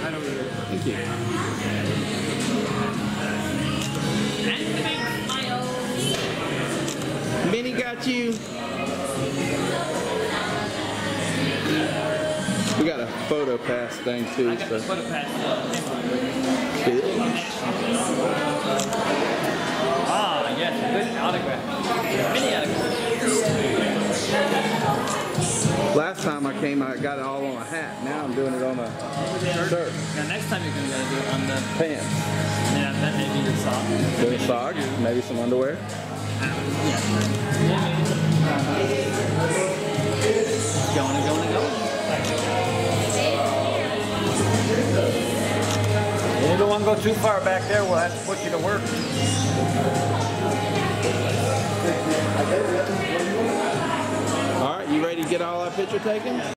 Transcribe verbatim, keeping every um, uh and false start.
Right over here. Thank you. And the big smile. Minnie got you. We got a photo pass thing too. I got so. the photo pass. Ah, yes, good autograph. Mini autograph. Last time I came, I got it all on a hat. Now I'm doing it on a shirt. Now next time you're gonna gotta do it on the Pants. yeah, that may be the sock. Doing socks, maybe some underwear. Yeah. Going and going and going. You don't want to go too far back there, we'll have to put you to work. All right, you ready to get all our picture taken?